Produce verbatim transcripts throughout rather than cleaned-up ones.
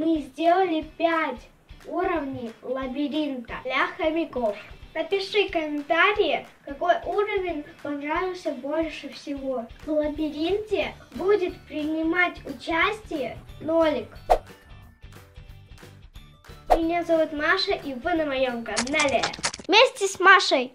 мы сделали пять уровней лабиринта для хомяков. Напиши в комментарии, какой уровень понравился больше всего. В лабиринте будет принимать участие Нолик. Меня зовут Маша, и вы на моем канале. Вместе с Машей.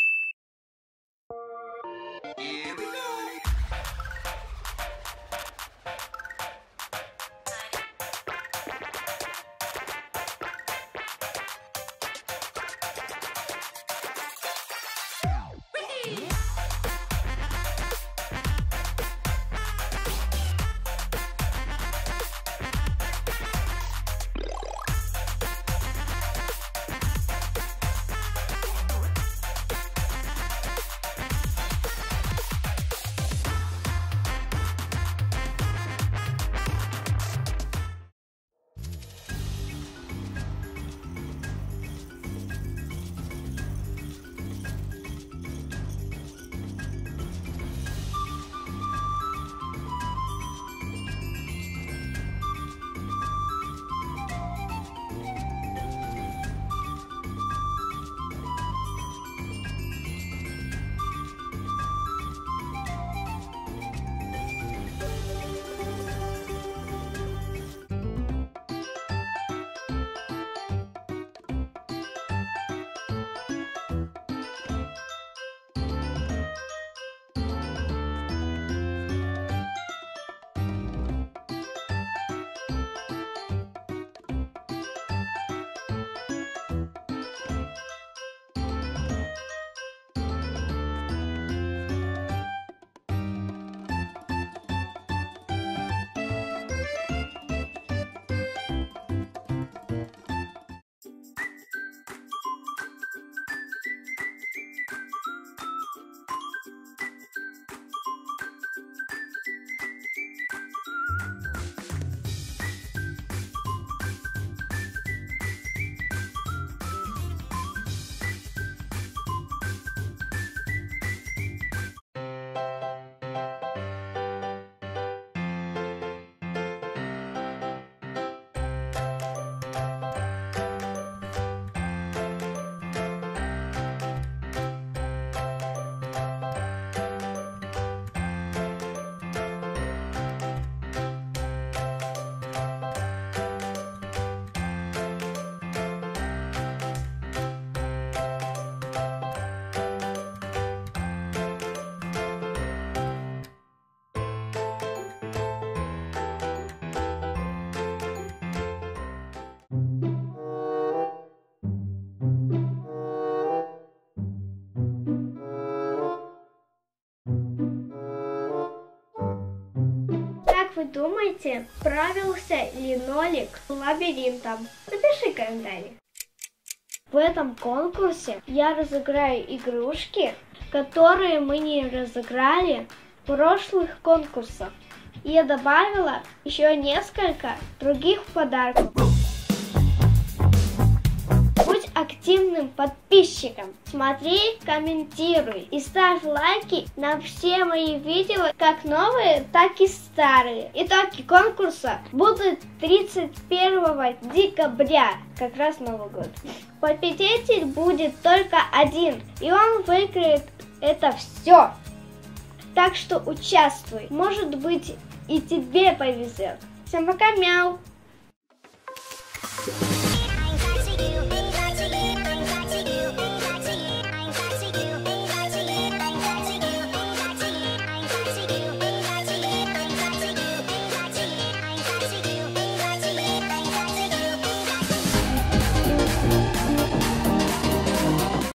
Вы думаете, справился ли Нолик с лабиринтом? Напиши комментарий. В этом конкурсе я разыграю игрушки, которые мы не разыграли в прошлых конкурсах. И я добавила еще несколько других подарков. Будь активным подписчиком, смотри, комментируй и ставь лайки на все мои видео, как новые, так и старые. Итоги конкурса будут тридцать первого декабря, как раз Новый год. Победитель будет только один, и он выиграет это все. Так что участвуй, может быть, и тебе повезет. Всем пока, мяу!